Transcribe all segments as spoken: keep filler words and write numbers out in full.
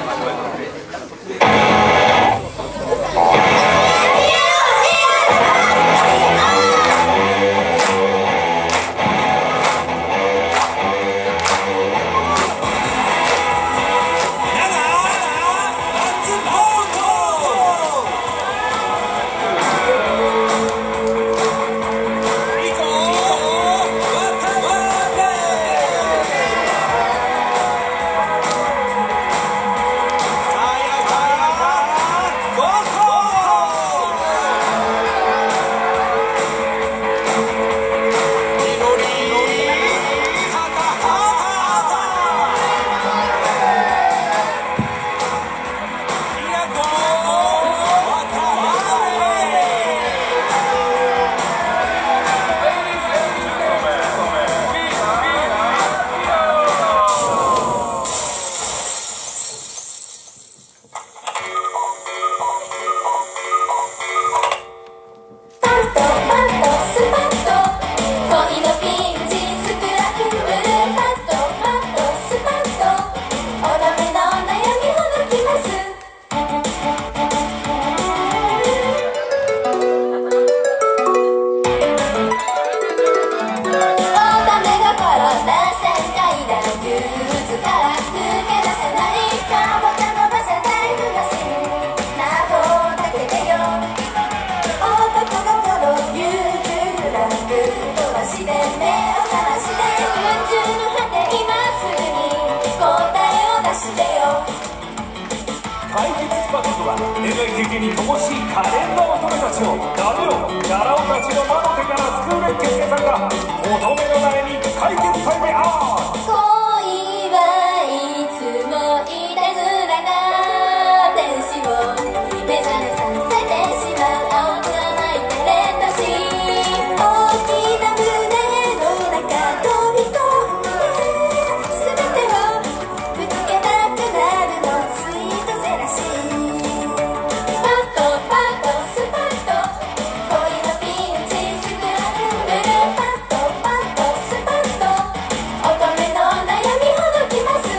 解決スパッツは恋愛的に乏しい可憐な乙女たちをダメよギャラ男たちの魔の手から救うべき決定さんが乙女の悩み解決されてあー恋はいつもいたずらな天使を目覚めさせてしまう青く甘いタレントし大きな胸の中飛び込んで全てをぶつけたくなるのスイートジェラシーパッとパッとスパッと恋のピンチスクランブルパッとパッとスパッと乙女の悩みほどきます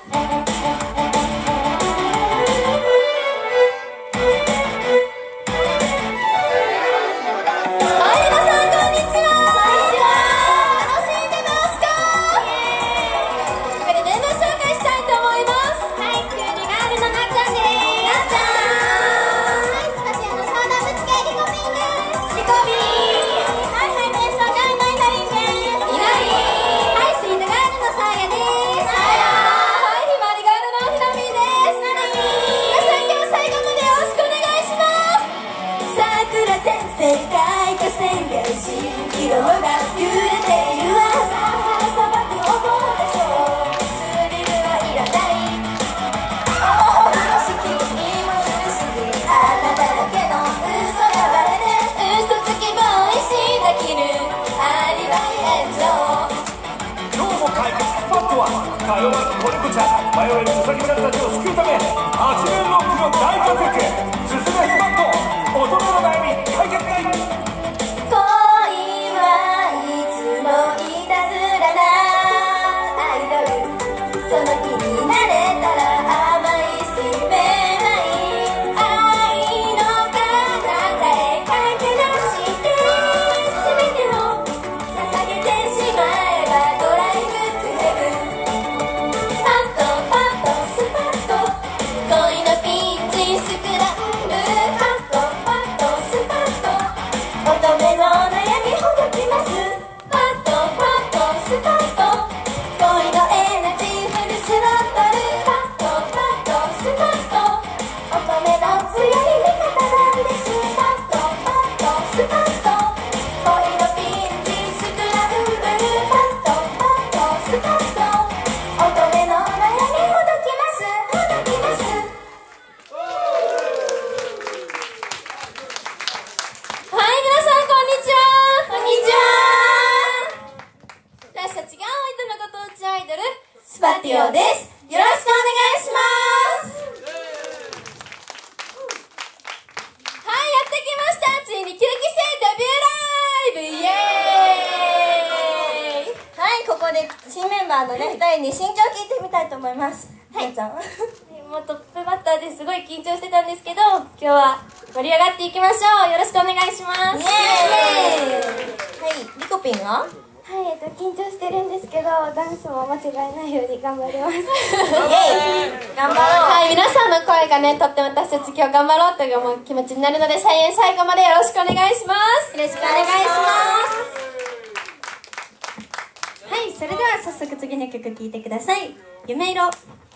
世界と宣言し色が揺れている朝原砂漠を思うでしょうスリルはいらないおお風呂敷にもつしあなただけの嘘がバレて嘘つきボーイしたきるアリバイ炎上今日も解決スパットはか弱い子猫ちゃん迷えるウサギ村たちを救うためはちねんロックの大活躍すすめスパット乙女の悩み解決隊恋はいつもいたずらなアイドルその気になれたら甘い水面愛愛の彼方へ駆け出して全てを捧げてしまえばドライブトゥヘブンパッとパッとスパッと恋のピンチスクランブルパッとパッとスパッと乙女の悩みほどきますパッとパッとスパッと恋のエナジーフルスロットルパッとパッとスパッと乙女の強い味方なんですパッとパッとスパッと恋のピンチスクランブルパッとパッとスパッと乙女の悩みほどきますほどきますはい、皆さんこんにちはこんにちは私たちがおいとのご当地アイドルスパティオです。よろしくお願いしますはい、やってきました。ついにきゅうきせいデビューライブイエーイはい、ここで新メンバーのねふたりに心境を聞いてみたいと思います。はい、ちゃんもうトップバッターですごい緊張してたんですけど、今日は盛り上がっていきましょう。よろしくお願いします。イエーイ。はい、リコピンは？はい、えっと緊張してるんですけど、ダンスも間違えないように頑張ります。イエーイ。頑張ろう。はい、皆さんの声がね、とっても私たち今日頑張ろうという思う気持ちになるので、最後最後までよろしくお願いします。よろしくお願いします。はい、それでは早速次の曲聴いてください。夢色。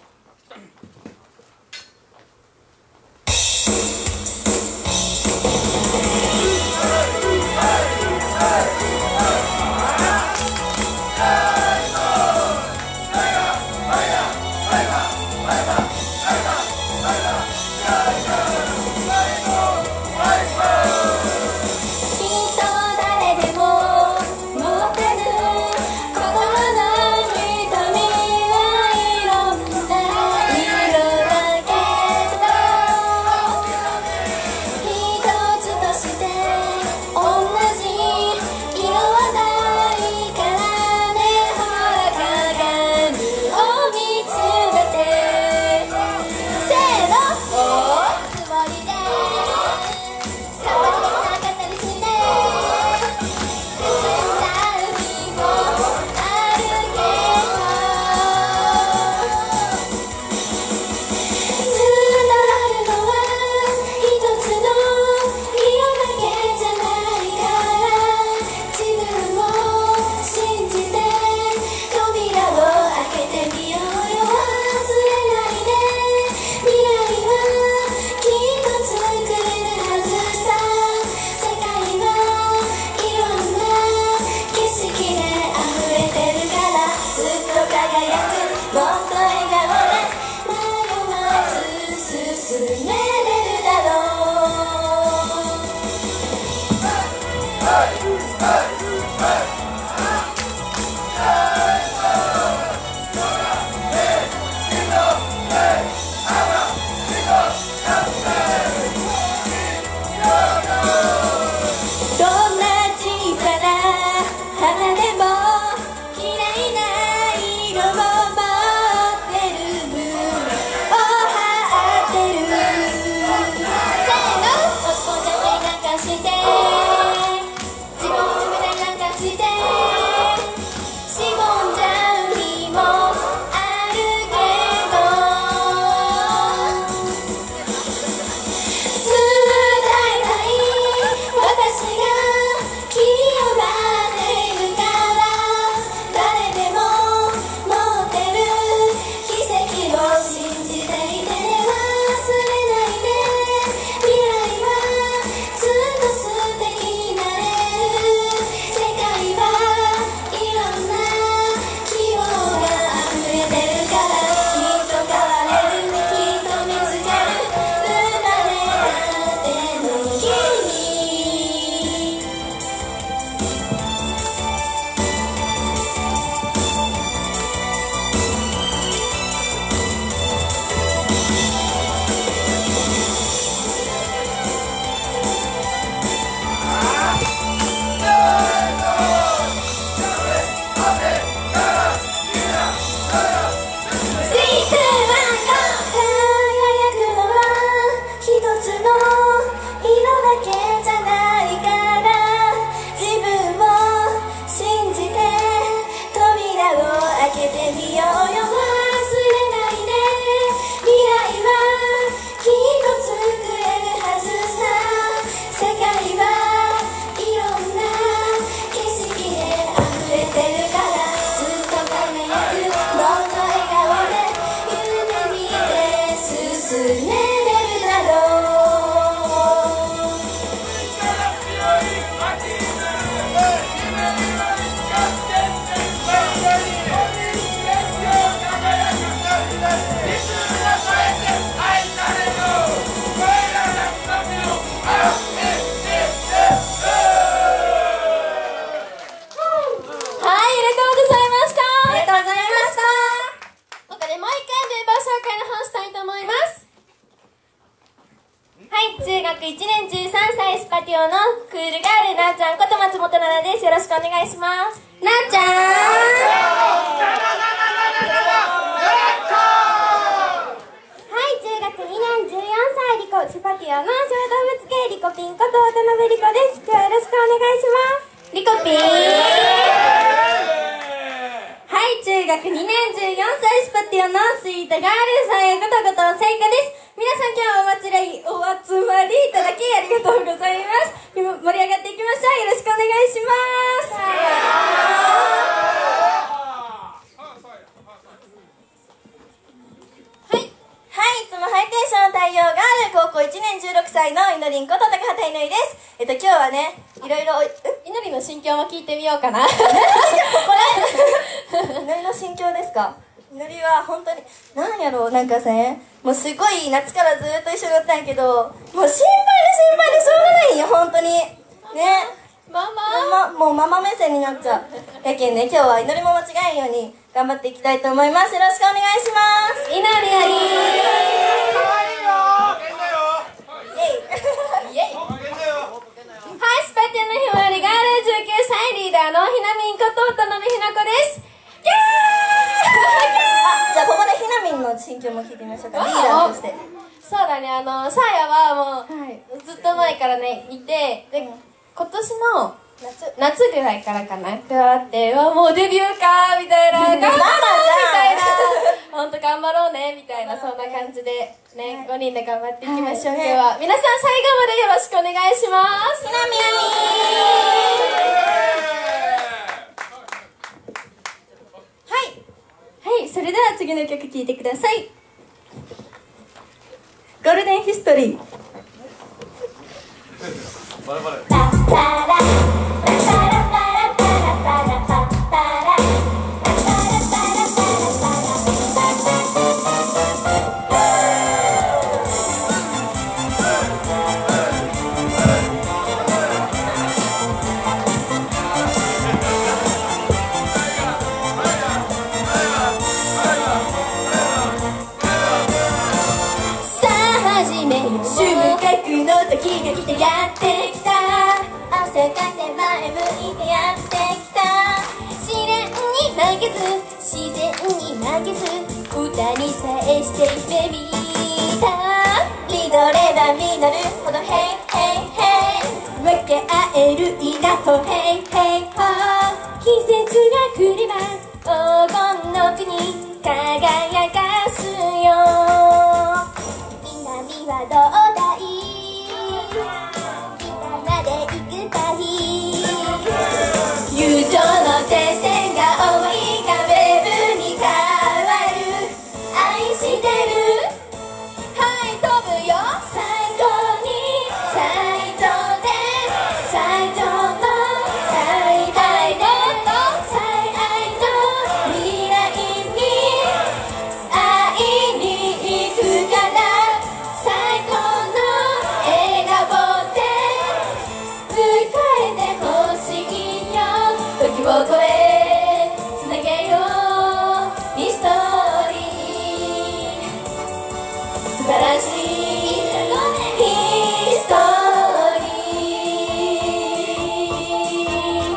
よろしくお願いします。なっちゃん。はい、 学にねんじゅうよんさいリコシパティオの小動物系リコピンこと渡辺リコです。今日はよろしくお願いします。リコピン。はい、中学にねんじゅうよんさいシパティオのスイートガールさんへことこと聖火です。皆さん今日はお祭りお集まりいただきありがとうございます。盛り上がっていきましょう。よろしくお願いします。はい、いつもハイテンションの太陽がある高校いちねんじゅうろくさいのいのりんこと高畑いのりです。えっと今日はね、いろいろいのりの心境も聞いてみようかな。これいのりの心境ですか。いのりは本当になんやろう、なんかさね、もうすごい夏からずっと一緒だったんやけど、もう心配で心配でしょうがないよ本当にね。ママ、もうママ目線になっちゃう。やけんね、今日はいのりも間違えんように頑張っていきたいと思います。よろしくお願いします。いのりありー。かわいいよ。イエイ。イエイ。はい、スパティアのひまわりガールじゅうきゅうさいリーダーのひなみんこと渡辺ひな子です。キャー。あ、じゃあここでひなみんの心境も聞いてみましょうか。リーダーとして。 そうだね、あのサーヤはもう、はい、ずっと前からねいて、で、うん、今年の夏, 夏ぐらいからかな加わって、うわもうデビューかーみたいな、頑張ろうみたいな、本当頑張ろうねみたいな、そんな感じでね、はい、ごにんで頑張っていきましょう。はい、今日は皆さん最後までよろしくお願いします。ひなみはいはい、それでは次の曲聴いてください。ゴールデンヒストリー。バラバラの時が来てやってきた、汗かいて前向いてやってきた、試練に負けず自然に負けず歌にさえして夢見た、実れば実るほどヘイヘイヘイ分け合える稲穂ヘイヘイホー、季節が来れば黄金の国輝かすよ、南はどうだい友情の手線が思い浮かべるに変わる、愛してる、はい飛ぶよ最高に最上で最上の最大で最愛の未来に会いに行くから、最高の笑顔で迎えてほしいよ、時を超えつなげようヒストリー、素晴らしいヒストリー。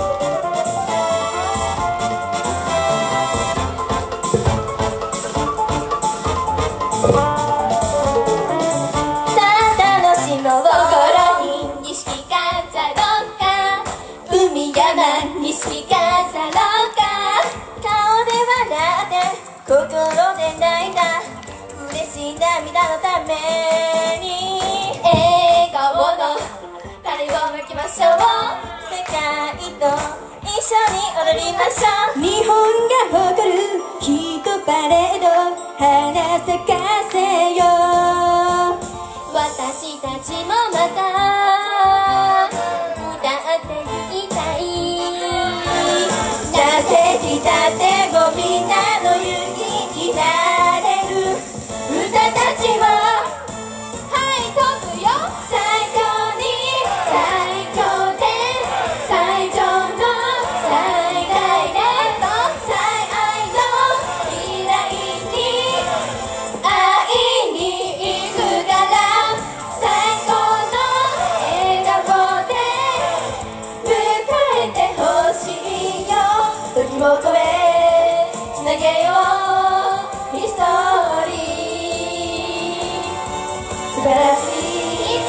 さあ楽しもう心に錦飾ろうか、海山錦飾ろうか、顔で笑って心で泣いた嬉しい涙のために、笑顔の種をまきましょう、世界と一緒に踊りましょう、日本が誇るヒットパレード花咲かせよう、私たちもまた歌っていきたい、なぜきたってもみんなの勇気になれる、歌たちもはい飛ぶよ最高に最強で最上の最大で最愛の未来に会いに行くから、最高の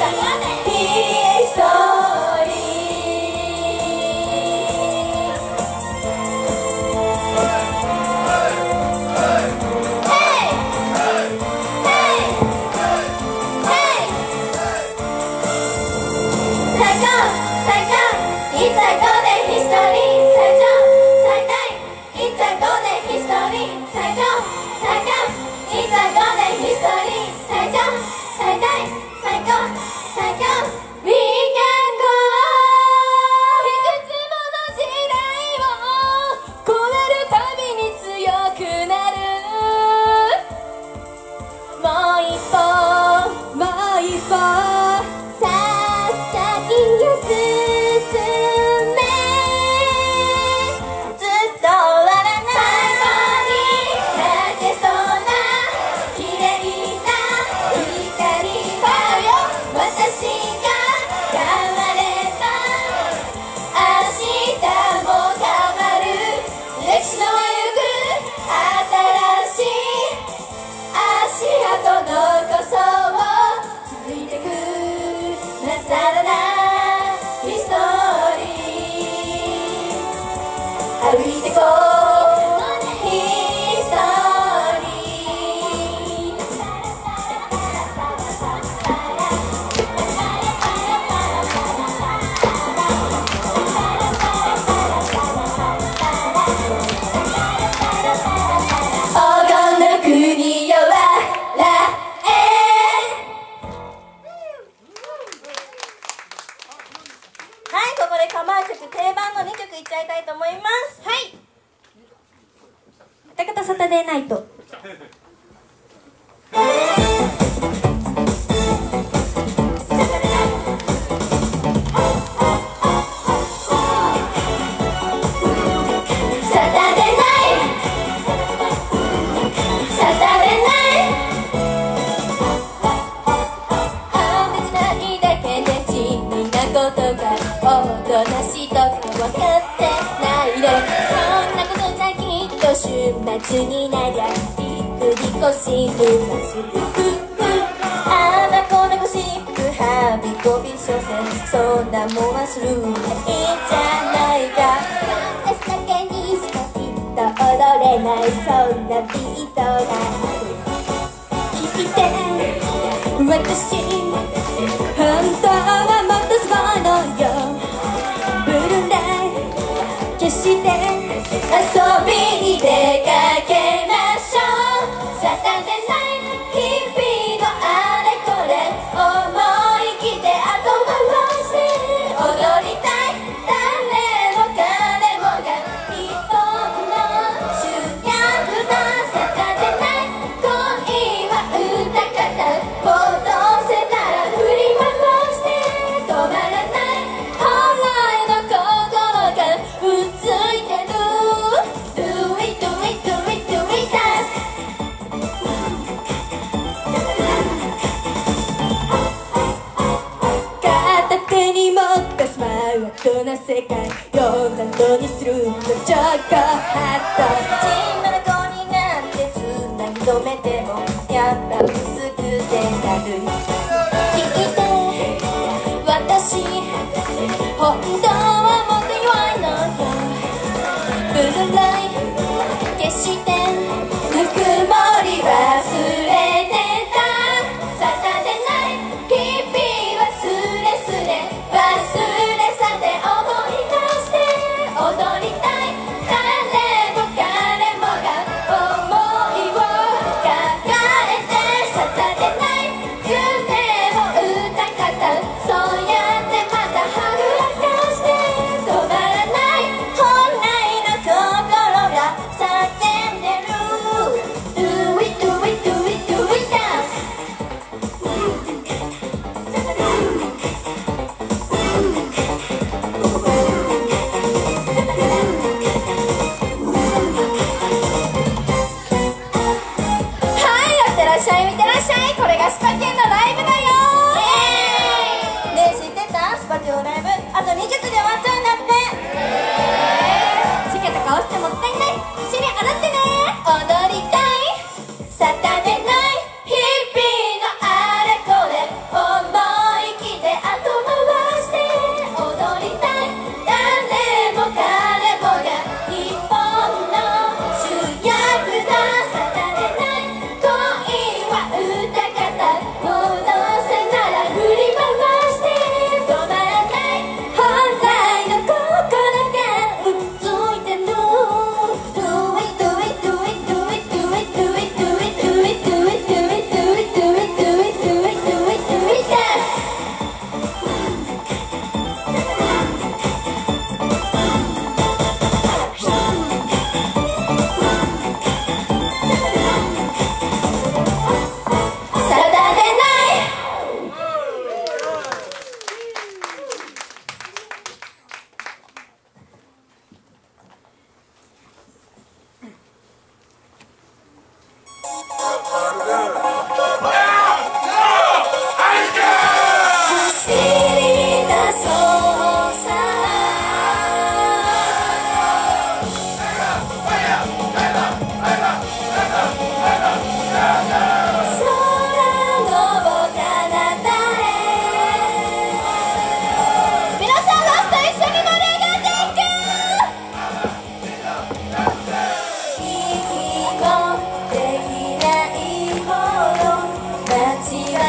サタデーナイトヒッピーのあれこれ思い切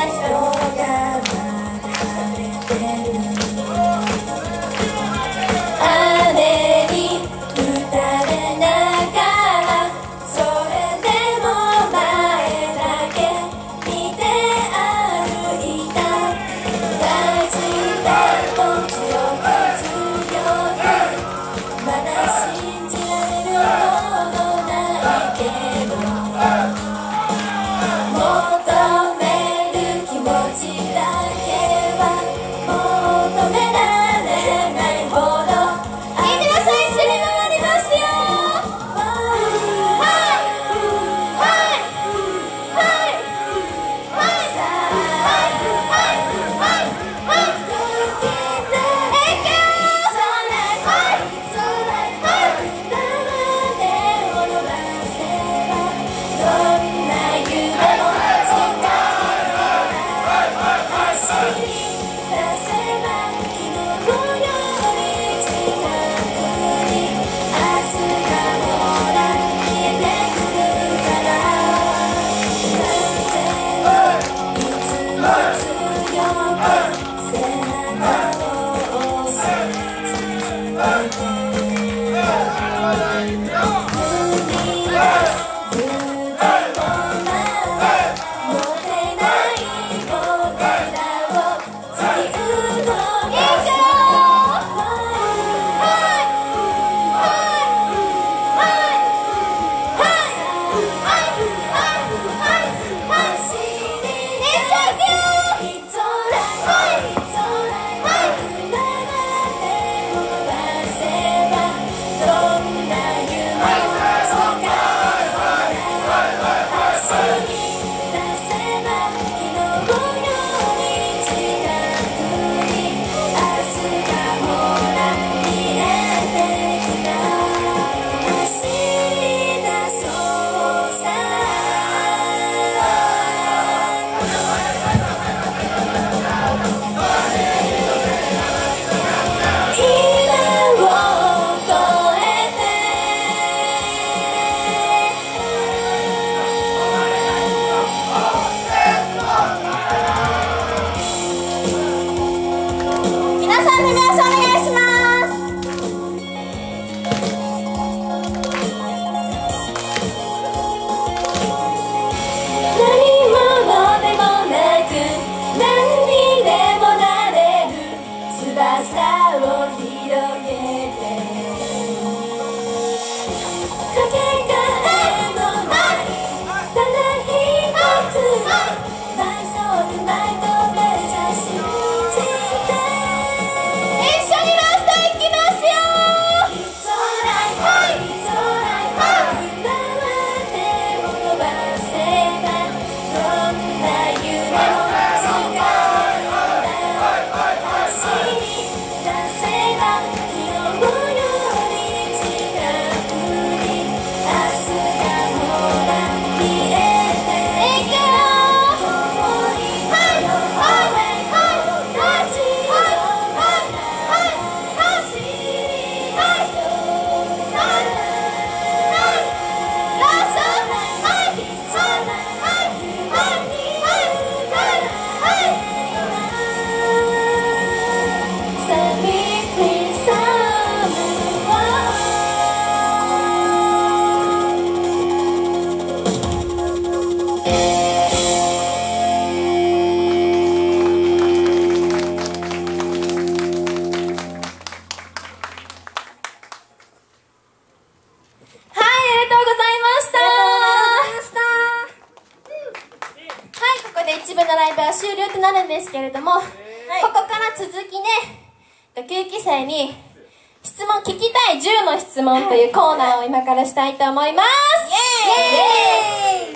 終了となるんですけれども、はい、ここから続きね、きゅうき生に質問聞きたいじゅうの質問というコーナーを今からしたいと思います。イエーイ！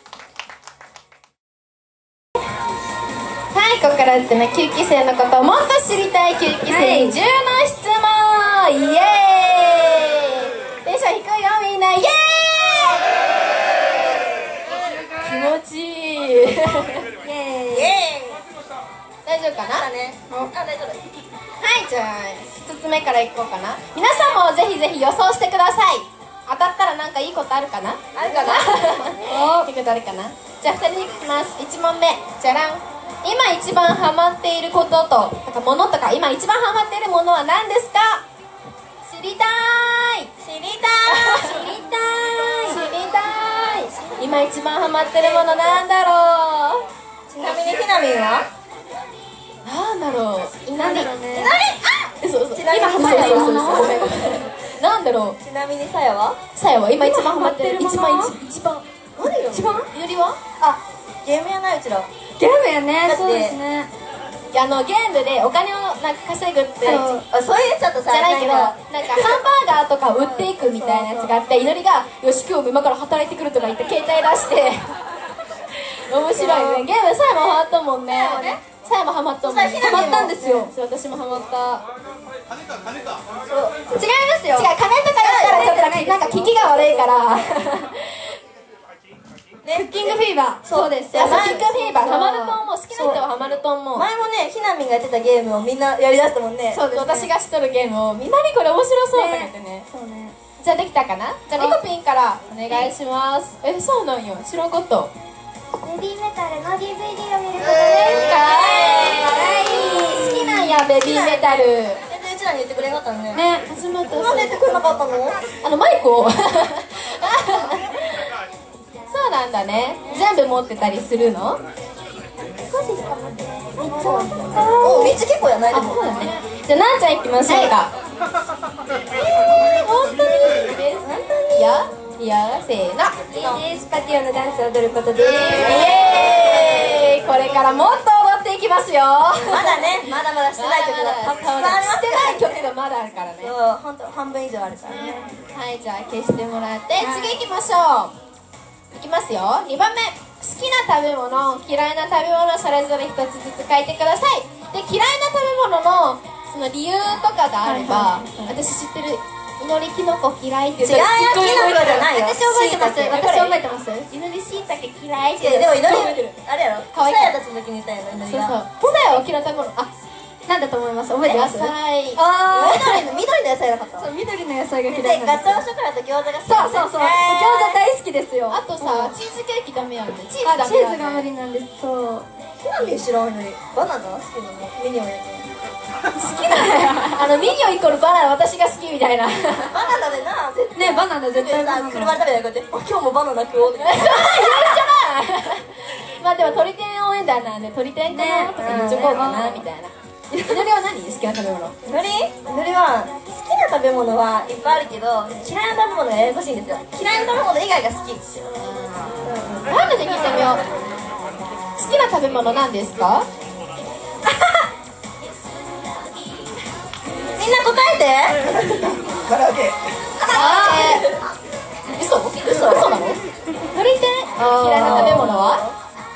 はい、ここからですね、きゅうき生のことをもっと知りたいきゅうき生にじゅうの質問、イエーイ！テンション低いよみんな、イエーイ！気持ちいい。イエーイ！大丈夫かな？あ、大丈夫。はい、じゃあひとつめからいこうかな。皆さんもぜひぜひ予想してください。当たったらなんかいいことあるかな？あるかな？いいことあるかな？じゃあふたりにいきます。いち問目、じゃらん。 今一番ハマっていることととかものとか今一番ハマっているものは何ですか？知りたい知りたい知りたい知りたい。今一番ハマってるものなんだろう。 ちなみにひなみんはなんだろう。 なんだろうね。 いなりあそうそうちなみに今ハマってるものごめんごめんなんだろう。 ちなみにさやはさやは今一番ハマってる今一ハマってるもの番一番何よ一番いのりはあゲームやないうちらゲームやね。 だってそうですね。 あのゲームでお金をなんか稼ぐってそうあそういうちょっとさじゃないけど、 ななんんかハンバーガーとかを売っていくみたいなやつがあって、いのりがよし今日今から働いてくるとか言って携帯出して面白いね。ゲームさやもハマったもんね。さやもハマったもんね。 さやひなみもハマったんですよ。そう私もハマった。 違いますよ。 違う、金とか言ったらちょっとなんか聞きが悪いからクッキングフィーバー。そうです。 あ、そうキックフィーバーそうハマると思う。好きな人はハマると思う。 前もねひなみんがやってたゲームをみんなやりだしたもんね。 そうです、私が知っとるゲームをみんなにこれ面白そうとか言ってね。 そうね。 じゃあできたかな。じゃあリコピンからお願いします。え、そうなんよ、知らんかった。 ベビーメタルの ディーブイディー を見ることかです。 わいい。好きなんやベビーメタル。 えでうちらに言ってくれなかったのね。 ね、初めて。 なんで言ってくれなかったの？ あのマイクをそうなんだね。全部持ってたりするの？ 少ししか持ってない。めっちゃおめっちゃ結構やないであ、 も。 そうだね。じゃあなんちゃん行きましょうか。えー、本当にいやいや、せーの。 ディージェー スパティオのダンスを踊ることです。 イエーイ。これからもっと踊っていきますよ。 まだね、まだまだしてない曲がたくさんありますしてない曲がまだあるからね。 そう、本当半分以上あるからね。 はい、じゃあ消してもらって、次行きましょう。いきますよ。にばんめ、好きな食べ物、嫌いな食べ物、それぞれひとつずつ書いてください。で、嫌いな食べ物のその理由とかがあれば、私知ってる。いのりきのこ嫌いって違うよ、きのこじゃないよ。 私覚えてます。 椎茸私覚えてます。いのりしいたけ嫌いって。 でもいのり覚えてる。 あれやろ、 可愛いさやたちの時に言ったやろ、いのりそうそう。 が。 さやは嫌いな食べ物。あ、 なんだと思います。覚えて野ます？ 菜。 あー、緑の、緑の野菜なかった。 そう、緑の野菜が嫌で、 いなんですよ。 ガトーショコラと餃子が好きなんですそうそうそう。餃子大好きですよ。 あとさ、チーズケーキダメやんね。チーズあ、 ダメやんね。 チーズが無理なんです。そう。 好きなんで知らんのに。バナナ好きなのミニオンやけん。 好きなのあのミニオンイコールバナナ私が好きみたいな。 バナナでな、絶対。 ね、バナナ絶対バナナ。 さ、車で食べないこうやって、あ、今日もバナナ食おうみたいな。 まあでも鳥天応援団なんで鳥天かなとか言っちょこうかなみたいな。いのりは何好きな食べ物？ のりのりは好きな食べ物はいっぱいあるけど嫌いな食べ物がややこしいんですよ。嫌いな食べ物以外が好き。 なんで聞いてみよう。好きな食べ物何ですか？ みんな答えて。 唐揚げ。 あー、嘘嘘嘘なの？鳥天嫌いな食べ物は？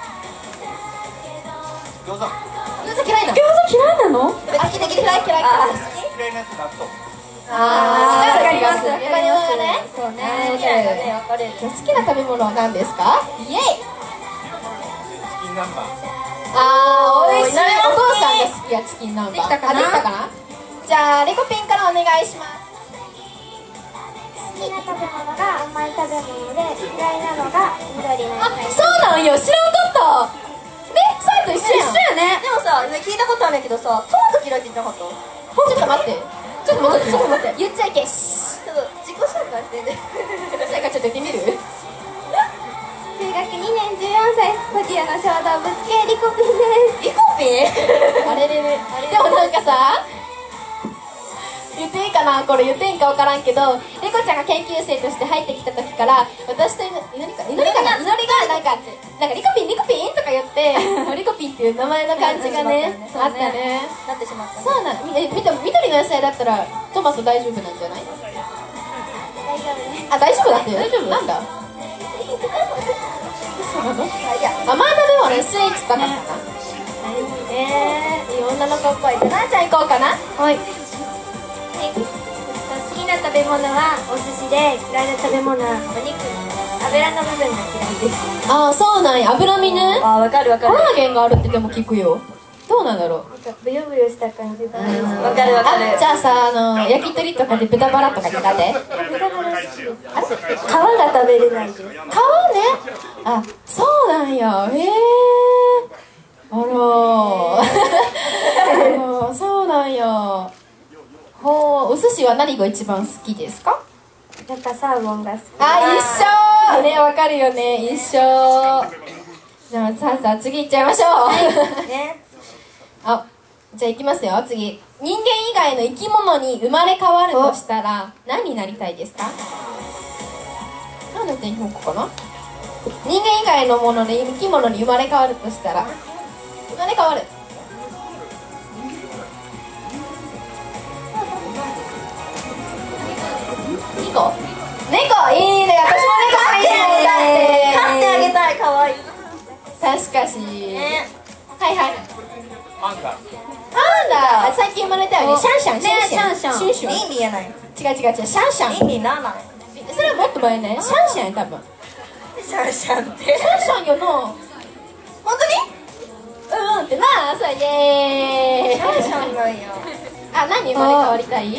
餃子。 餃子嫌いなの？ 餃子嫌いなの？ あ、きできで嫌い嫌いあ、好嫌いなやつ納豆。 あー、 わかりますわかりますね。 そうね。 き。嫌いだね、分かれる。 好きな食べ物は何ですか？イエイ。 チキン南蛮。 あー、美味しい。 おーお父さんが好きやチキン南蛮。 できたかなあできたかな？じゃあリコピンからお願いします。 好きな食べ物が甘い食べ物で嫌いなのが緑のあ、 野菜。 そうなんよ。知らんかった。ね、さやと一緒やん。 一緒やね。 でもさ、聞いたことあるんやけどさ、トマト嫌いって言ってなかった？ ちょっと待って。ちょっと待って。ちょっと待って。言っちゃいけし。 ちょっと自己紹介してね。 さやかちょっと言ってみる？ 中学にねんじゅうよんさいスパティアの小動物系リコピンです。 リコピン？ あれれれ。でもなんかさ、言っていいかな、これ言っていいか分からんけど、リコちゃんが研究生として入ってきた時から私といのりかいのりかな、いのりがなんかなんかリコピンリコピンとか言ってリコピンっていう名前の感じがねあったね。 なってしまったね。 そうなの。え、見て緑の野菜だったらトマト大丈夫なんじゃない？ 大丈夫です。 あ、大丈夫だって。大丈夫なんだ。そうなの？ あ、いや。 甘い食べ物、スイーツとかかな。 えいい女の子っぽい。じゃあなーちゃん行こうかな。はい。 好きな食べ物はお寿司で嫌いな食べ物はお肉、油の部分が嫌いです。 ああ、そうなんや。脂身ね。 あ、わかるわかる。 コラーゲンがあるってでも聞くよ。どうなんだろう。 なんかブヨブヨした感じが。 わかるわかる。 あ、じゃあさ、あの焼き鳥とかで豚バラとか苦手？あれ？ 皮が食べれないです。 皮ね。あ、そうなんや。へえ。あらー。 士は何が一番好きですか？ やっぱサーモンが好き。 あ、一緒ね、わかるよね、一緒。じゃあさあさあ次行っちゃいましょう。 ね。 あ、じゃあ行きますよ、次。人間以外の生き物に生まれ変わるとしたら何になりたいですか？何だって日本語かな。人間以外のもので生き物に生まれ変わるとしたら生まれ変わる。猫、猫いいね。私も猫がいいね。だって飼ってあげたい、可愛い。 確かし、 ね。 はいはい。 パンダ。 パンダ、最近生まれたよね。シャンシャン、シャンシャン、 シャンシャンシュンシュン。 リンリンやない。 違う違う違う、シャンシャン。 リンリンならない。 それはもっと前ね。シャンシャンや多分。 シャンシャンって。 シャンシャンよな。本当に？うんうんってなあ、そうイエーイ。 シャンシャンなんや。 あ、何生まれ変わりたい？ウ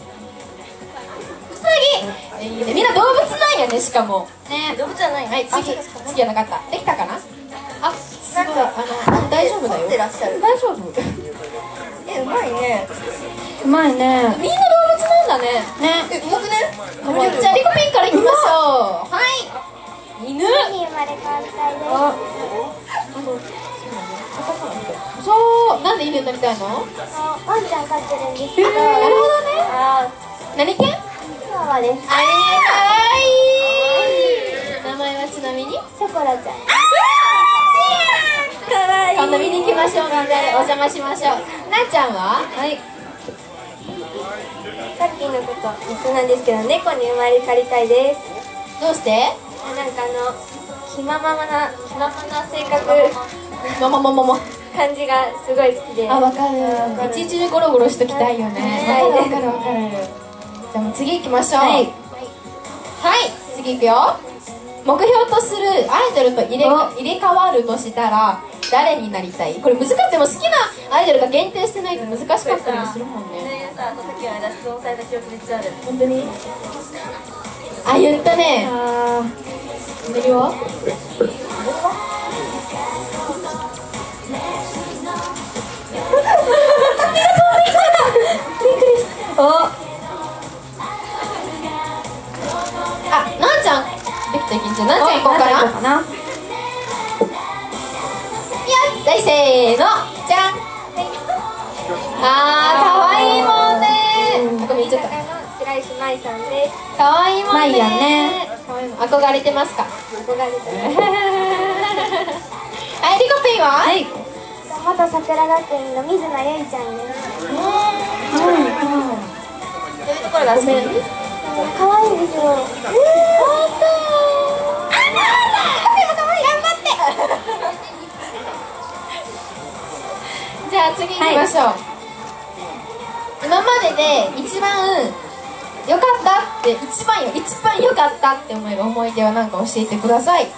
サギ。いいね。みんな動物なんやね、しかも。 ね、動物じゃない。 はい、次、次はなかった。できたかな？あ、すごい。あの、大丈夫だよ。 撮ってらっしゃる。 大丈夫。 え、うまいね。 うまいね。 みんな動物なんだね。 ね。 え、うまくね。 じゃあリコピンからいきましょう。はい。犬。 に生まれ変わりたいです。 そう、なんで犬になりたいの？ ワンちゃん飼ってるんですけど、 なるほどね。 あ何犬？ チワワです。 あー、かわいい。名前はちなみに？ ショコラちゃん。 ー、かわいい。 今度見に行きましょう。なんでお邪魔しましょう。なっちゃんは？はい。 さっきのこと一緒なんですけど、猫に生まれ変わりたいです。 どうして？ なんかあの、気ままな、気ままな性格、 ままままま。 感じがすごい好きで。 あ、わかる。一日中ゴロゴロしときたいよね。 はいわかるわかるわかる。じゃあもう次行きましょう。はい。はい、次行くよ。目標とするアイドルと入れ入れ替わるとしたら誰になりたい？これ難しい。でも好きなアイドルが限定してないと難しかったりするもんね。 ね、さ、さっきの間質問された記憶めっちゃある。 本当に？あ、言ったね。 あメリは？ ー。お。 あ、なんちゃんできたいけんじゃん。なんちゃん行こうかな。 かな。 いや、大せーの、じゃん。あー、かわいいもんね。ごめん、言っちゃった。 白石麻衣さんです。 かわいいもんね。 まいやね。 可愛いもん。憧れてますか？ 憧れてる。 はい、リコピンは？ はい。 元桜学院の水野ゆいちゃんです。 どういうところが好き？ ごめん。 可愛いですよ。 ほんと。あ、なんだ。でも可愛い。頑張って。じゃあ次行きましょう。今までで一番良かったって一番よ一番良かったって思える思い出は何か教えてください。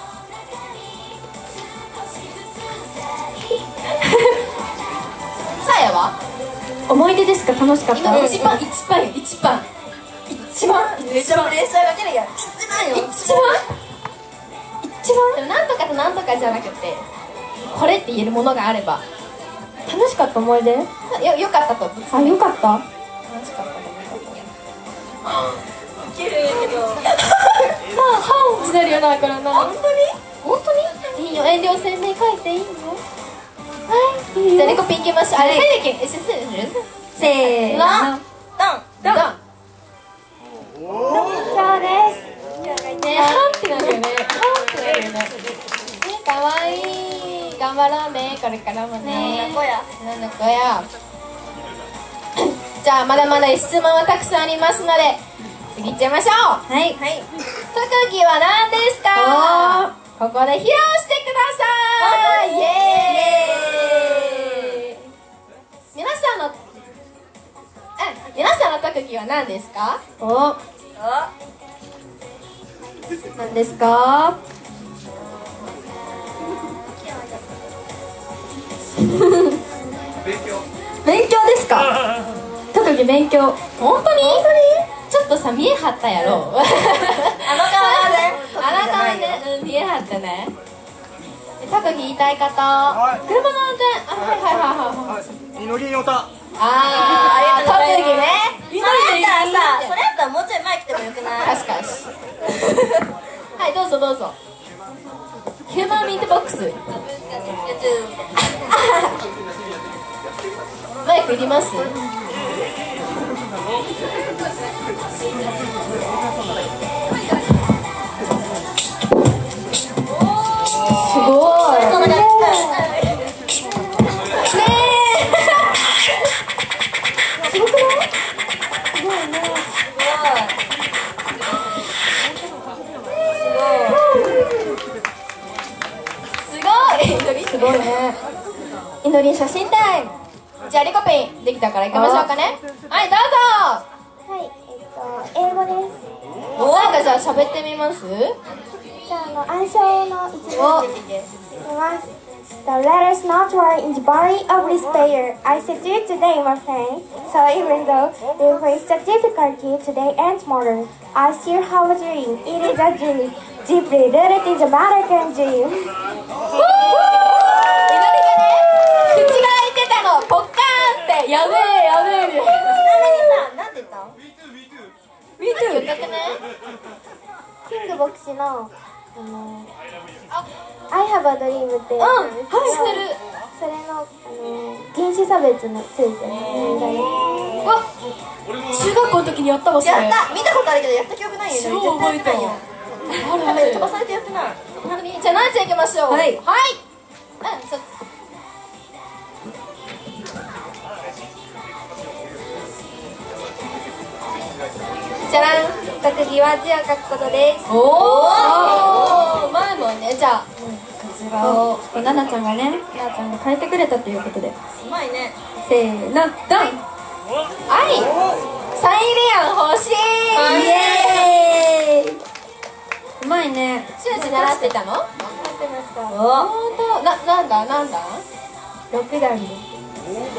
さやは？ 思い出ですか？楽しかった。 今一番一番よ一番一番めっちゃプレッシャーが出るやん。一番よ。 一番一番でもなんとかとなんとかじゃなくてこれって言えるものがあれば。 楽しかった思い出？ よよかったと。 あ、よかった。 楽しかったと思いけるんやけど。 う。はあ、はあ、落ちなるよな、からな。本当に？本当に？いいよ、遠慮せんで書いていいの？はい。じゃあ、レコピンいきましょう。あれ、レコピン、え、せ、せ、せ、 せーの。 ドン。 ドン。 そうです。 ね、はんってなるよね。はんってなるよね。ね、かわいい。頑張ろうね、これからもね。 こや。 なんだこや。じゃあ、まだまだ質問はたくさんありますので、次行っちゃいましょう。 はい。 はい。 特技は何ですか？ここで披露してください。イエーイ。皆さんの、あ、皆さんの特技は何ですか？ お。何ですか？勉強ですか？特技勉強。 本当に？ちょっとさ、見えはったやろ。 あの顔はね。 あなたはね、うん、見えはったね。特技言いたい方。車の運転。あ、はいはいはいはい。 祈りの歌。 あー、特技ね。 祈りでらさ、それやったらもうちょい前来てもよくない？ 確かにはい、どうぞどうぞ。ヒューマンミートボックスマイクいります？すごいそんな感じ。 ねえすごくない？ すごいね。 すごい。祈りすごいね。祈り写真タイム。じゃあリコピンできたから行きましょうかね。はい、どうぞ。 はい、えっと英語です。 お、なんかじゃあ喋ってみます？ じゃあ、あの暗唱の一文字いきます。The letters not right in the body of this player. I said you today, my friends. So even though we faced a difficulty today and tomorrow, I still have a dream. It is a dream. Deeply rooted in the American dream. 祈りがね、口が開いてたの、ポッカーンって、やべえやべえみたいな。 ちなみにさ、なんて言ったの？ Me too 言ったってね。 キング牧師のあの I have a dream ってうん、 やはい、 つなんですけど、 知ってる。 それのあの人種差別についての映画です。 わ、中学校の時にやったわ、それ。 やった、見たことあるけどやった記憶ないよ。 超覚えたわ。あるある。 飛ばされてやってない。 じゃあ、ななちゃん行きましょう。 はいはい。うん、そじゃらん。 特技は字を書くことです。 おお、うまいもんね。じゃあ、こちらを。 ちょっとななちゃんがね、ななちゃんが変えてくれたということで、 うまいね。 せーの、ドン。 はい。サイリアン欲しい。 イエーイ。うまいね。 シュージ習ってたの？ やってました。 本当。な、なんだ、なんだ。 六段です。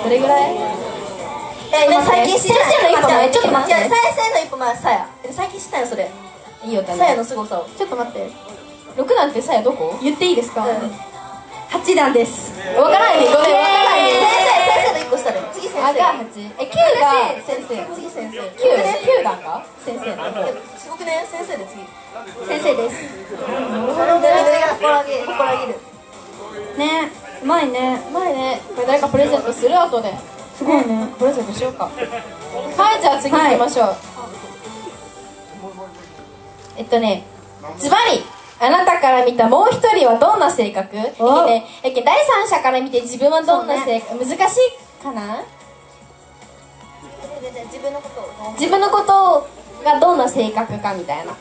どれぐらい？ え、ね、最近知った先生の一歩前ちょっと待っていや、先生の一歩前、さや。最近知ったよ、それ。 いいよ、 さやの凄さを。 ちょっと待って。六なんてさやどこ？ 言っていいですか？ うん。 八段です。 わからないね。ごめん、わからないね。 先生、先生の一個下で。次先あ、 生。 が八。え、九が先生。 次先生。 九、九段か？先生なの。 すごくね、先生で次。 先生です。 それを誰々が心上げ、心上げる。 ね、うまいね。 うまいね。これ誰かプレゼントする後で。 すごいね。 プレゼントしようか。はい、じゃあ次行きましょう。えっとね、ズバリあなたから見たもう一人はどんな性格？えっとね、えっと第三者から見て自分はどんな性格？難しいかな？ 自分のことを。 自分のことがどんな性格かみたいな。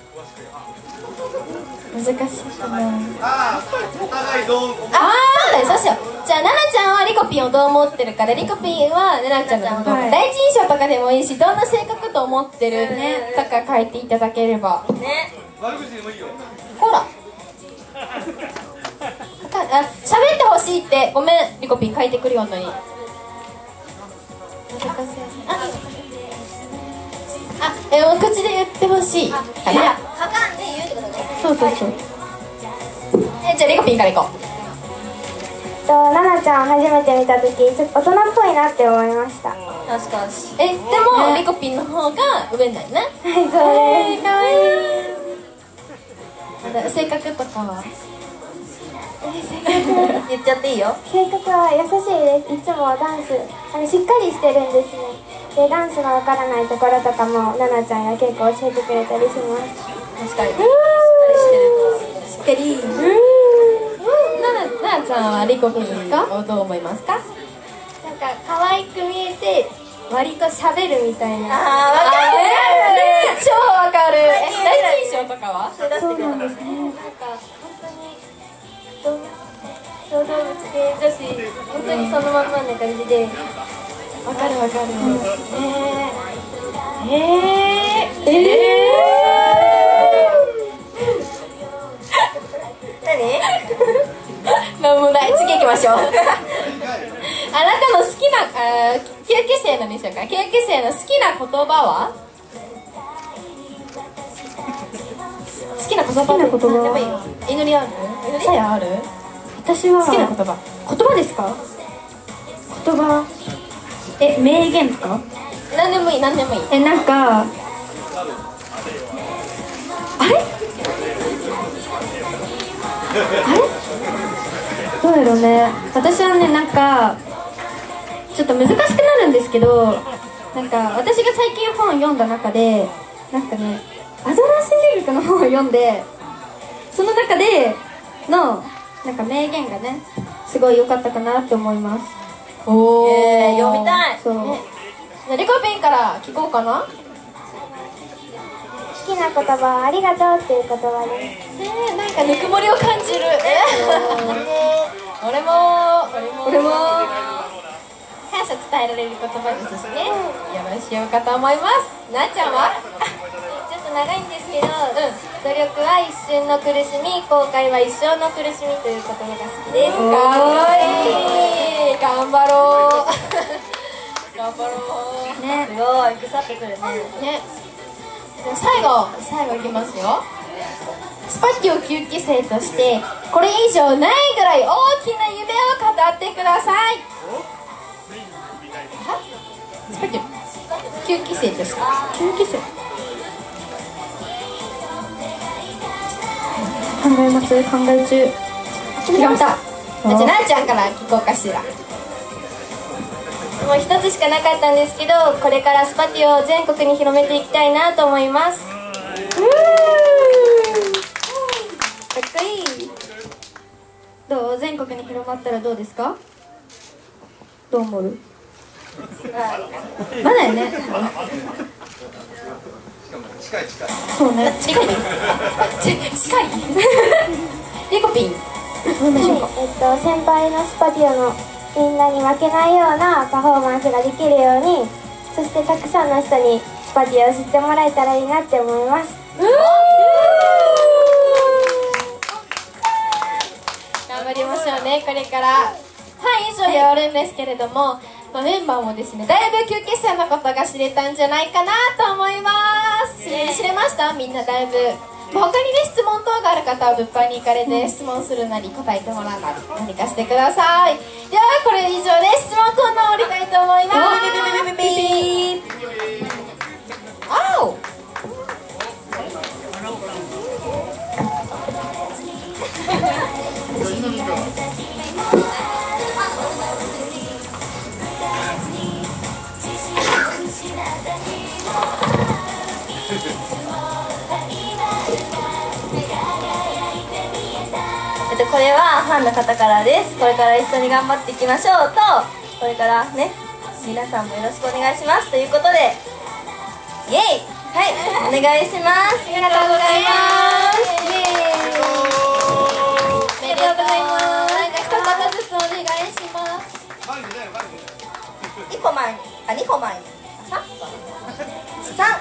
難しいかな。あー、そうだよ、そうしよう。じゃあ、ななちゃんはリコピンをどう思ってるかで、リコピンはななちゃんのこと、 はい第一印象とかでもいいし、どんな性格と思ってるね、とか書いていただければ。 ね。 ほら。かあ、喋ってほしいって、ごめん、リコピン書いてくるよ、本当に。あ、あ、え、もう口で言ってほしいかな。 書かんで言うってことね。 そうそうそう。 え、じゃあリコピンからいこう。 とナナちゃんを初めて見た時、ちょっと大人っぽいなって思いました。は確かに。 え、でも、リコピンの方が上になるね。 い、そうです。 かわいい。まだ性格とかは？ 言っちゃっていいよ。 性格は優しいです。いつもダンスあのしっかりしてるんですね。でダンスのわからないところとかもナナちゃんが結構教えてくれたりします。 確かに。しっか知ってる。なな、ななちゃんはリコピンですか？どう思いますか？ なんか可愛く見えて割と喋るみたいな。 あー、わかる。 えー超わかる。え、第一印象とかは？ それ出してくれた。 なんか本当に動小動物系女子本当にそのまんまな感じで。 わかるわかる。 えー、えー、え何？ なんもない。次行きましょう。あなたの好きな、あー、きゅうき生のでしょうか。きゅうき生の好きな言葉は？好きな言葉？ 好きな言葉何でもいいよ。祈りある？さやある？ 私は好きな言葉。 言葉ですか？言葉、え、名言とか？ 何でもいい、何でもいい。 え、なんかあれあれどうやろうね。私はね、なんかちょっと難しくなるんですけど、なんか私が最近本を読んだ中で、なんかね、アドラー心理学の本を読んで、その中でのなんか名言がね、すごい良かったかなって思います。 おー、 えー、読みたい。 そう、 ね、リコピンから聞こうかな。 好きな言葉はありがとうっていう言葉です。 ねえ、なんかぬくもりを感じる。俺も俺も俺も感謝伝えられる言葉ですしね、よろしようかと思います。なっちゃんはちょっと長いんですけど、努力は一瞬の苦しみ、後悔は一生の苦しみという言葉が好きです。 かわいい。頑張ろう頑張ろうね、すごいぐさってくるね。 ね。じゃあ最後最後いきますよ。スパティオきゅうき生としてこれ以上ないぐらい大きな夢を語ってください。はスパティオきゅうき生としてきゅうき生考えます考え中。 決めました。じゃあなっちゃんから聞こうかしら。 もう一つしかなかったんですけど、これからスパティオを全国に広めていきたいなと思います。 かっこいい。どう？全国に広まったらどうですか？どう思う？まだよね。 近い近い。 そうね。 近い近いリコピンどうでしょうか。 えっと、先輩のスパティオのみんなに負けないようなパフォーマンスができるように、そしてたくさんの人にスパティオを知ってもらえたらいいなって思います。 頑張りましょうね、これから。はい、以上で終わるんですけれども、まあ、メンバーもですね、だいぶきゅうき生のことが知れたんじゃないかなと思います。知れ知れました？みんなだいぶ。他にね、質問等がある方は物販に行かれて質問するなり答えてもらうなり何かしてください。ではこれ以上で質問コーナーを終わりたいと思います。あおえっと、これはファンの方からです。これから一緒に頑張っていきましょうと、これからね、皆さんもよろしくお願いしますということで、イエイ、はい、お願いします。ありがとうございます。イエイ、ありがとうございます。 なんか一言ずつお願いします。 一歩前に、あ、二歩前に、三三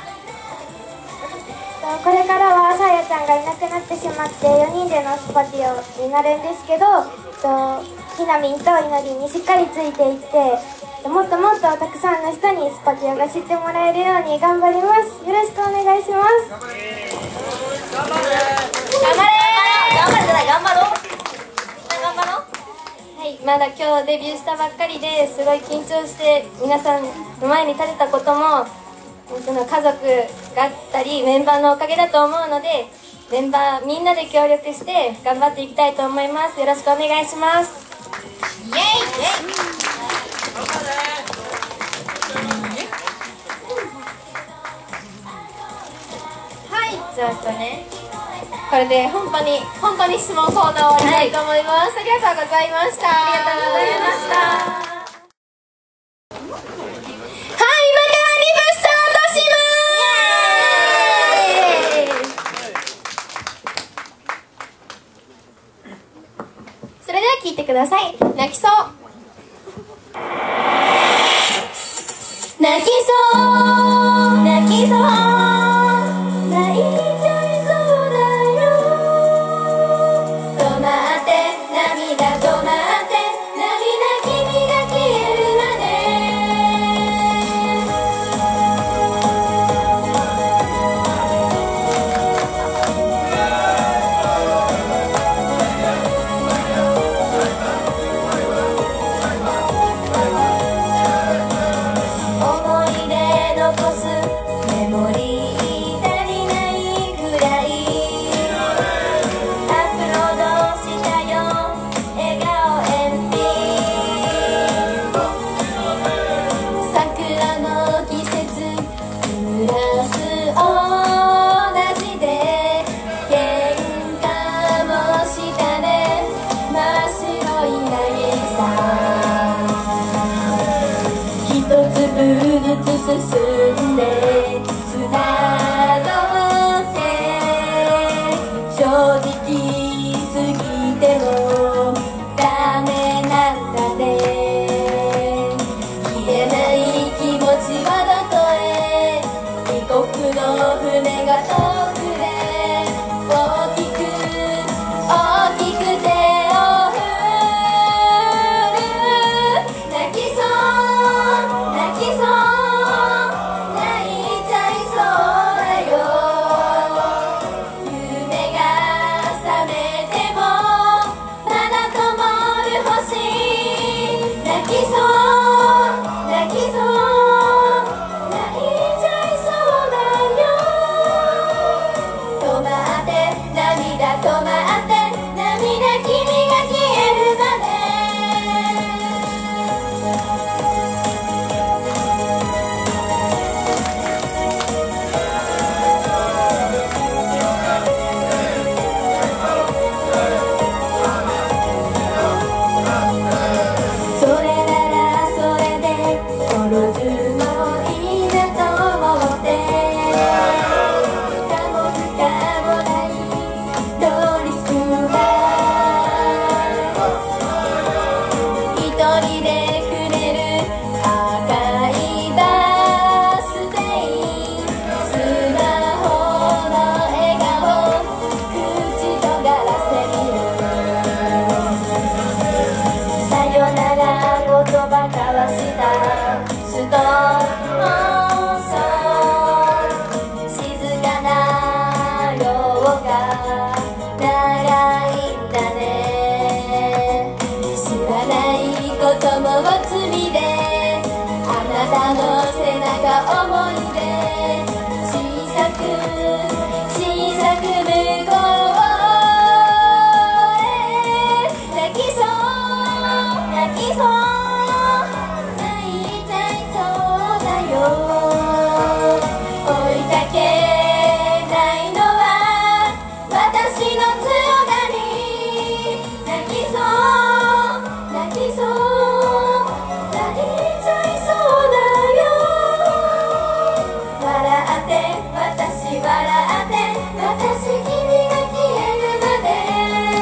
これからはさやちゃんがいなくなってしまってよにんでのスパティオになるんですけど、ひなみんといのりにしっかりついていって、もっともっとたくさんの人にスパティオが知ってもらえるように頑張ります。よろしくお願いします。 頑張れ頑張れじゃない、頑張ろう頑張ろう。はい、まだ今日デビューしたばっかりですごい緊張して皆さんの前に立てたことも、その家族があったりメンバーのおかげだと思うので、メンバーみんなで協力して頑張っていきたいと思います。よろしくお願いします。 イエイイエイ。はい、じゃあとね、これで本当に本当に質問コーナーを終わりたいと思います。はい、ありがとうございました。 ありがとうございました。 聞いてください。泣きそう泣きそう泣きそう泣いちゃいそうだよ。止まって涙止まって涙君が消えるまで。 泣きそう泣きそう泣いちゃいそうだよ止まって涙止まって涙君が消えるまでそれならそれでこの自分もいいなと思ってかも不可もないノーリスクだ一人で触れる赤いバースデースマホの笑顔口尖らせるさよなら言葉交わしたストーンソン静かな夜が長いんだね知らないことも罪であなたの背中思い出小さく小さく向こうへ泣きそう泣きそう泣いちゃいそうだよ追いかけないのは私の強がり泣きそう泣きそう泣いちゃいそうだよ笑って私笑って私君が消えるまで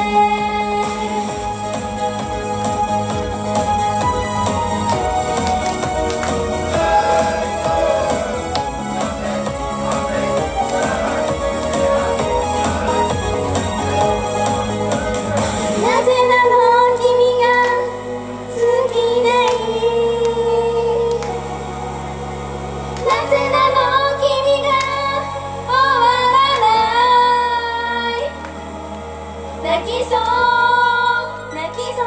なぜなの君が好きないなぜなの君が終わらない泣きそう泣きそう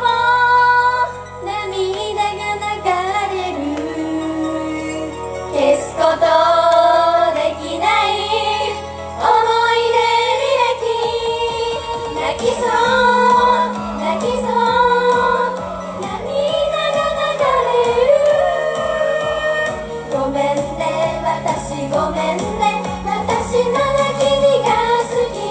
涙が流れる消すことできない思い出履歴泣きそう泣きそう涙が流れるごめんね私ごめんね私なら君が好き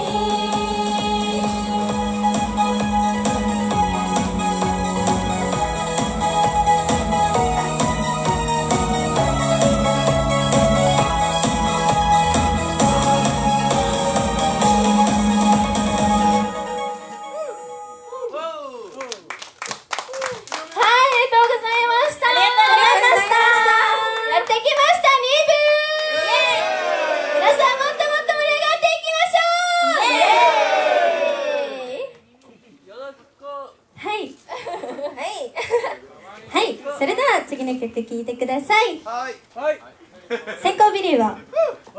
それでは次の曲聴いてください。 はい。 はい。 先行ビリーは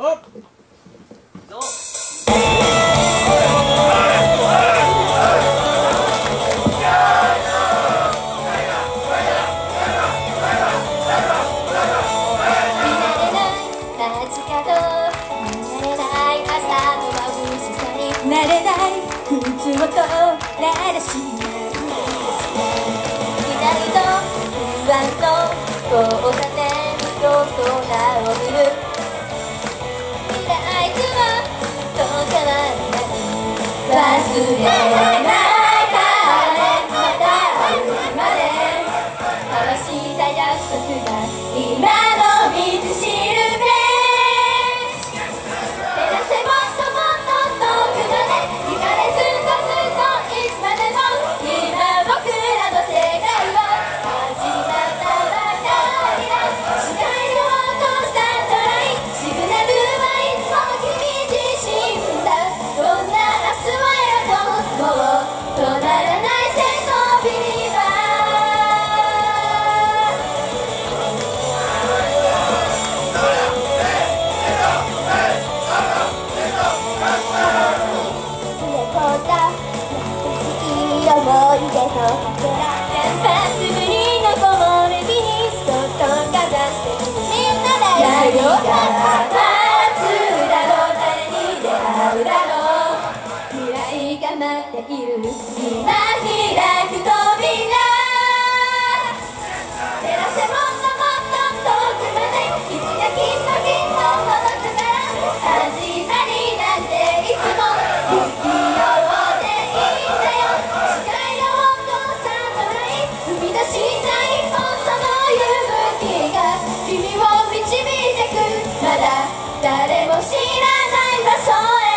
慣れない空中を通られしない期待と不安と交差点と空を見る未来図はずっと変わらない忘れないからまた会うまで交わした約束が今の道しるべ照らせもっともっと遠くまで行かれずっとずっといつまでも今僕らの世界は始まったばかりだ視界をコンスタントラインシグナルはいつも君自身だどんな明日を選ぼうもうした一本その勇気が君を導いてくまだ誰も知らない場所へ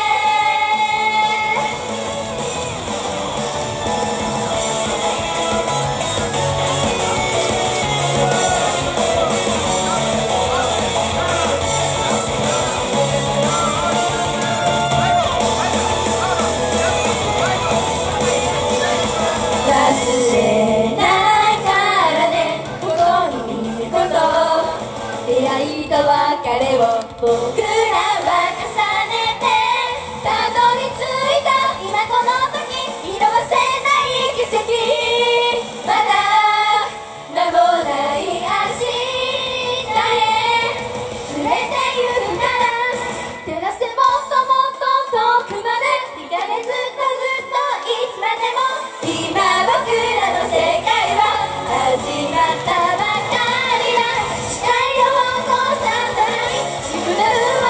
忘れないからねここにいること出会いと別れを僕らは重ねてたどり着いた今この時色褪せない奇跡まだ名もない明日へ連れて行くから照らせもっともっと遠くまで光れずっとずっといつまでも今僕らの世界は始まったばかりだ視界を起こさない少な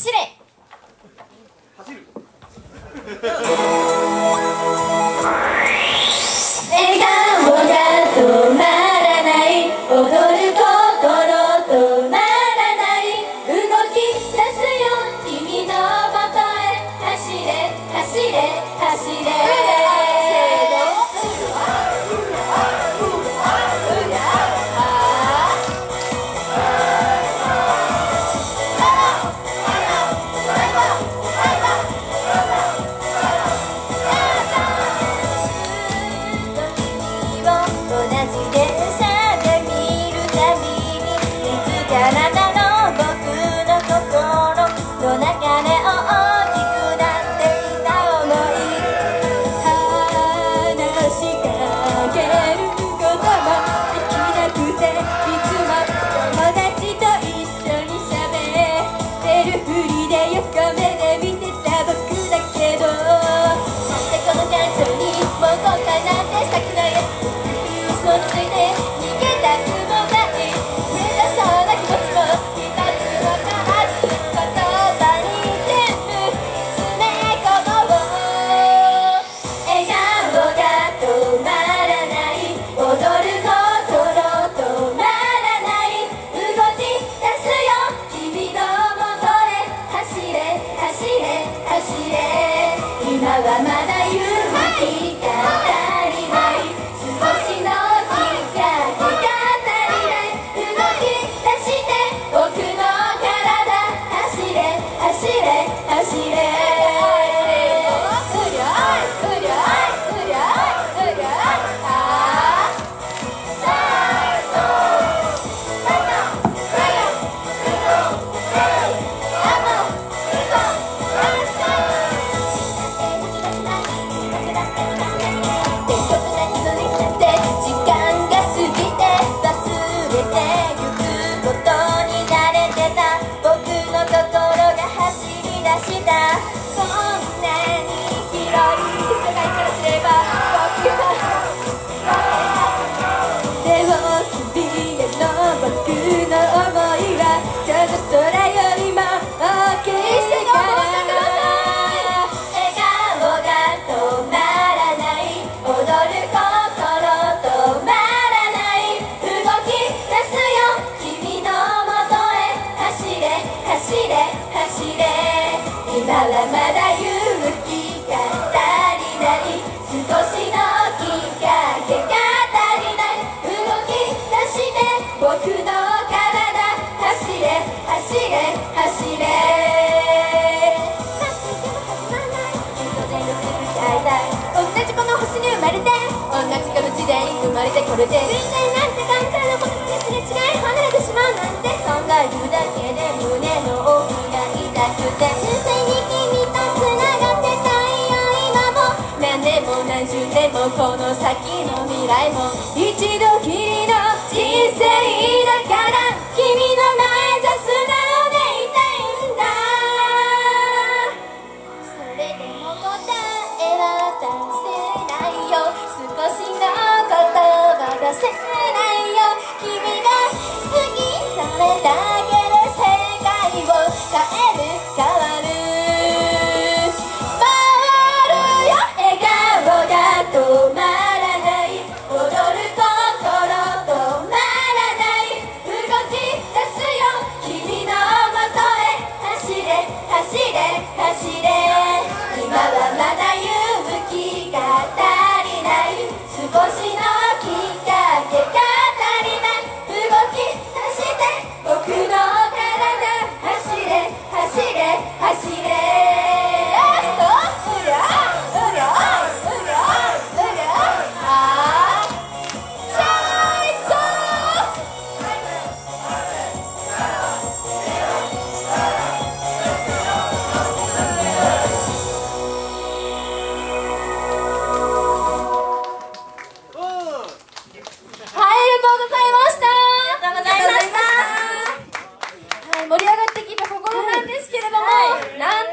走れ。 笑顔が止まらない、踊る心止まらない、動き出すよ君のもとへ、走れ走れ走れ。 まれてこれで運命なんて簡単なことですれ違い離れてしまうなんて考えるだけで胸の奥が痛くて純粋に君と繋がってたいよ今も何年も何十年もこの先の未来も一度きりの人生だから君の前じゃ素直でいたいんだそれでも答えは出せないよ少しの出せないよ君が好きそれだけで世界を変える変わる回るよ笑顔が止まらない踊る心止まらない動き出すよ君のもとへ走れ走れ走れ今はまだ勇気が足りない少しの盛り上がってきたところなんですけれども、なん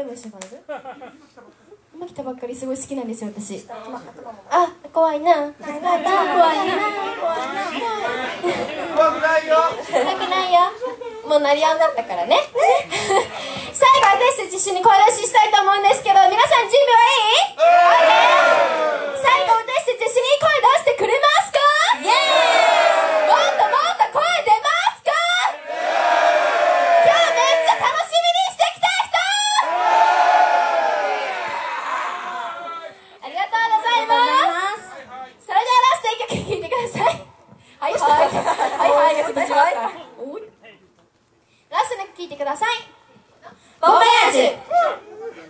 でも一緒に今来たばっかりすごい好きなんですよ私。あ、怖いな。怖いな。怖いな。怖いな。 怖くないよ。 怖くないよ。もう鳴りやんだったからね。最後私たち一緒に声出ししたいと思うんですけど、皆さん準備はいい？ OK！ 最後私たち一緒に声出してくれますか？イエーイ！もっともっと声出ますか？今日めっちゃ楽しみにしてきた人！ありがとうございます。それではラストいっきょく聴いてください。はいはいはいはいがちょっと違った。ラストの曲聴いてください。ボンボヤージュ。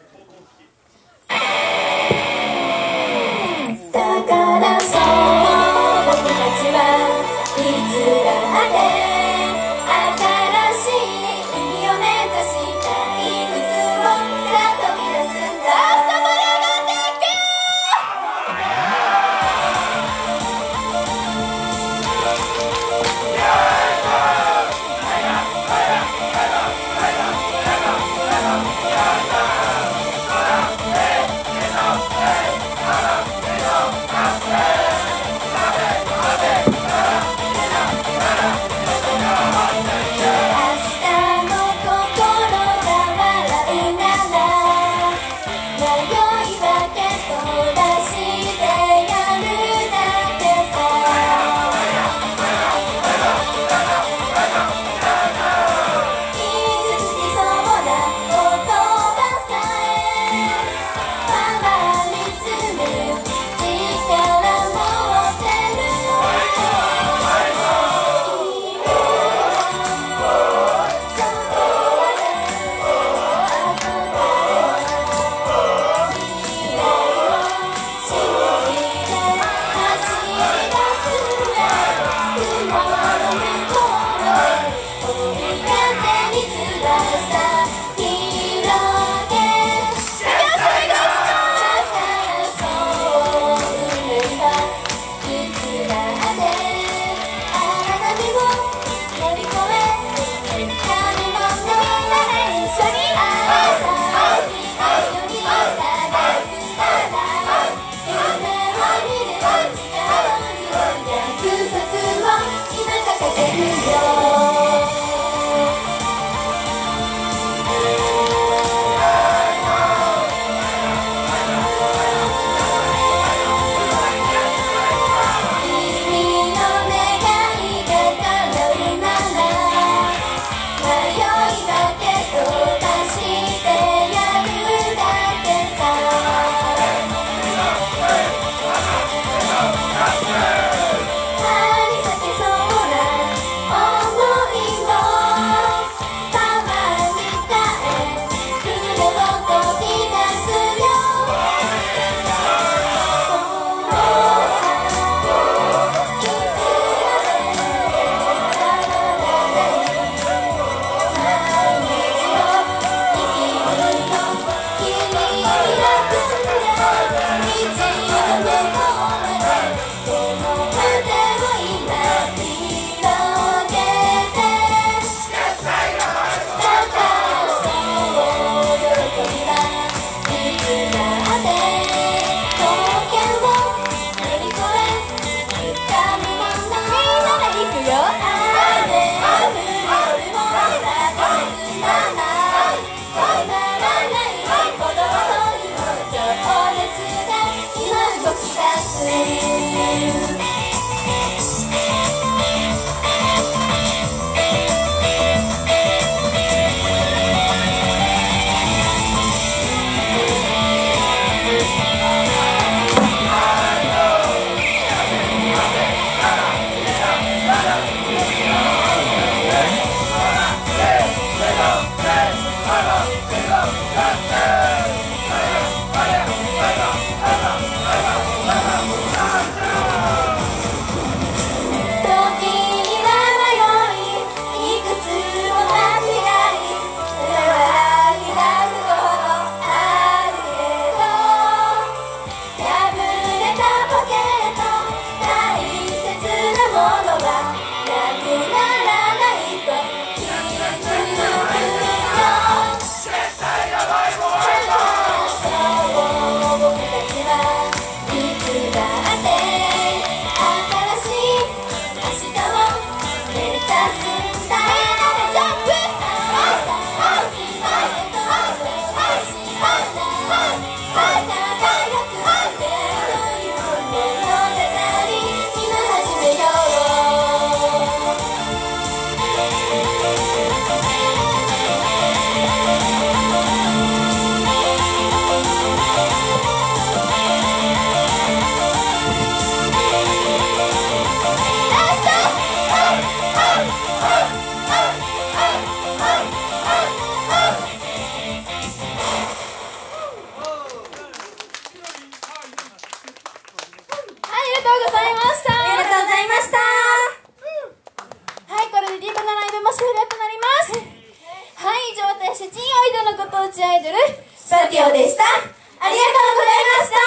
サティオでした。ありがとうございました。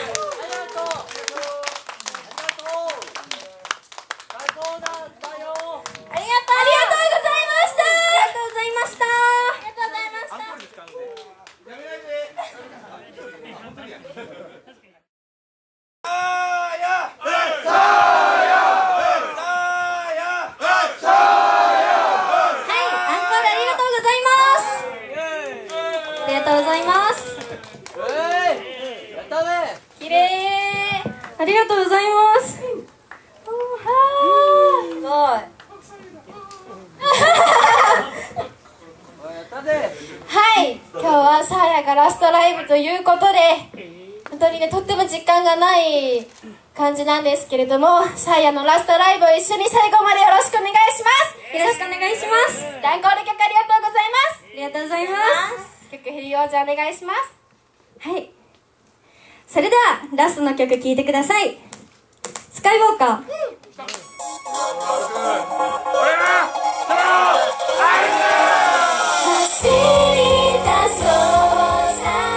ありがとうございます。すごい。 はい、今日はサーヤがラストライブということで、本当にね、とっても時間がない感じなんですけれども、サーヤのラストライブを一緒に最後までよろしくお願いします。 よろしくお願いします。 ダンコール曲ありがとうございます。 ありがとうございます。 曲振りをじゃあお願いします。 はい。それではラストの曲聴いてください。スカイウォーカー。 走り出そうさ。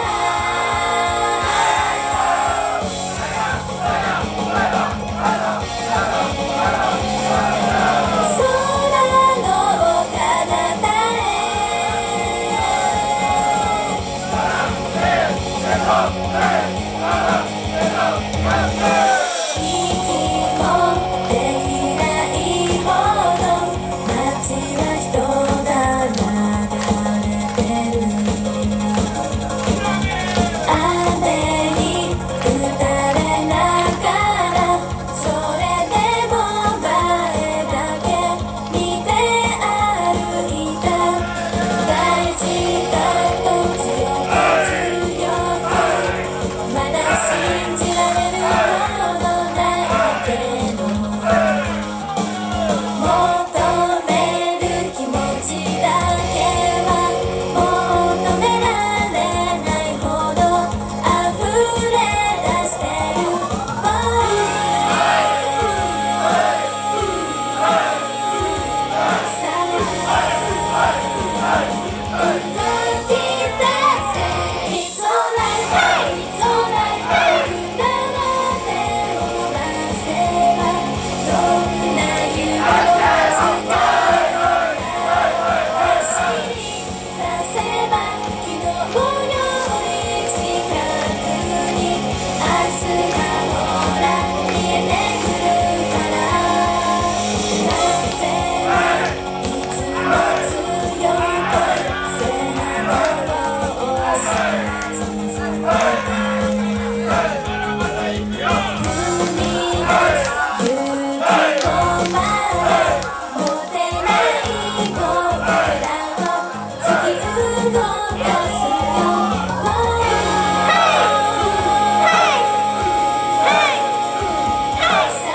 さ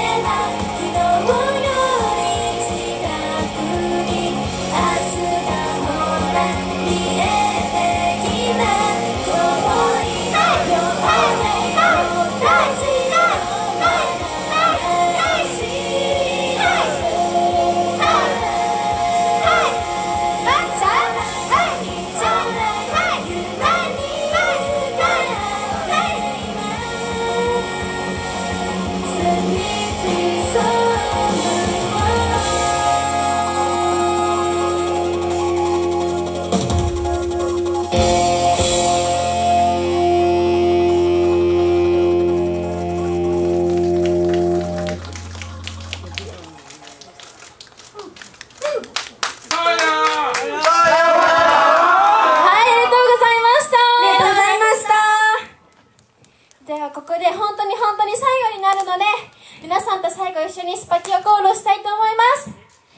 皆さんと最後一緒にスパティオコールをしたいと思います。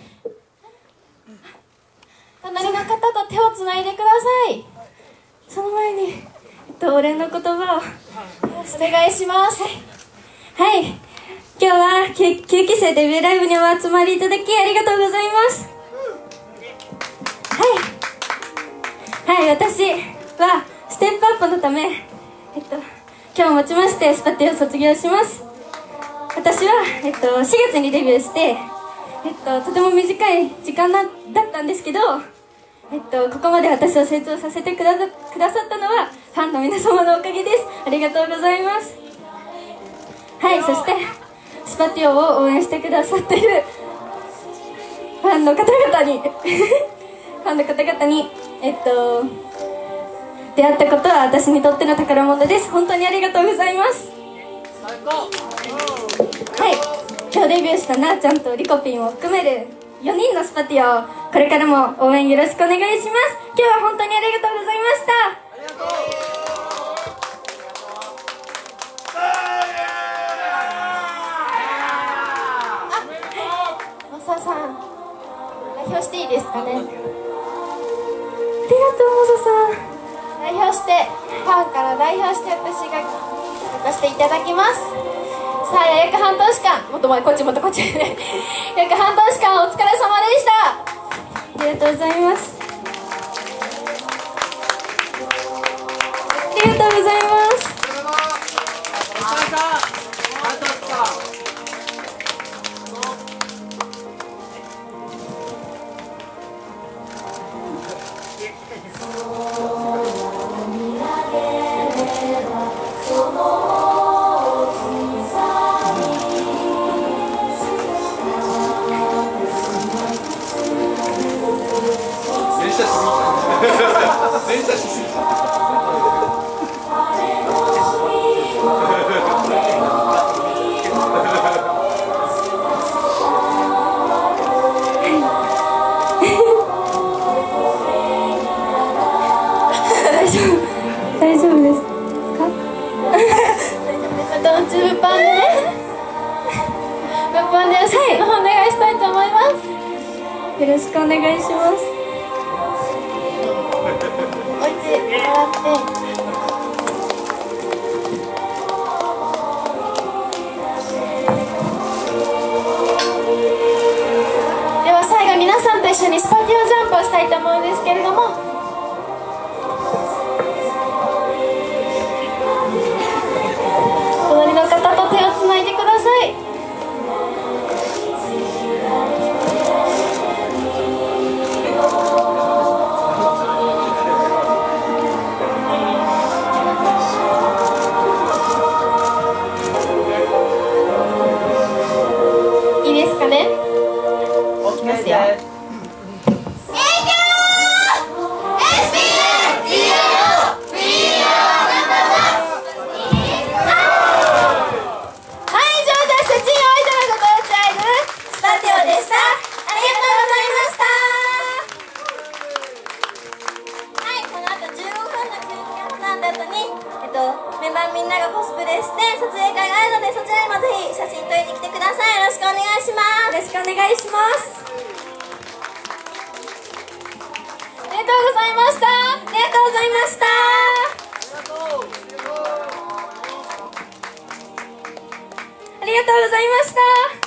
隣の方と手をつないでください。 その前に、えっと、お礼の言葉をお願いします。 はい、今日はきゅうきせいデビューライブにお集まりいただきありがとうございます。はいはい、私はステップアップのため、えっと、今日をもちましてスパティを卒業します。私は、えっと、しがつにデビューして、えっと、とても短い時間なだったんですけど、えっと、ここまで私を成長させてくださ、くださったのはファンの皆様のおかげです。ありがとうございます。はい、そしてスパティオを応援してくださっているファンの方々にファンの方々にえっと出会ったことは私にとっての宝物です。本当にありがとうございます。はい、今日デビューしたなーちゃんとリコピンを含めるよにんのスパティオをこれからも応援よろしくお願いします。今日は本当にありがとうございました。 マサさん、代表していいですかね。 ありがとう、マサさん。 代表して、ファンから代表して私が書かせていただきます。さあ、約半年間、もっと前、こっちもっとこっち約半年間お疲れ様でした。 ありがとうございます。ありがとうございます。 連射しすぎた。 大丈夫、大丈夫ですか？ あと、物販でね、物販でお写真の方お願いしたいと思います。 よろしくお願いします。 置いてもらって。では最後、皆さんと一緒にスパティオジャンプをしたいと思うんですけれども、隣の方と手をつないでください。いいですかね。いきますよ。 メンバーみんながコスプレして撮影会があるので、そちらにもぜひ写真撮りに来てください。よろしくお願いします。 よろしくお願いします。 ありがとうございました。 ありがとうございました。ありがとうございました。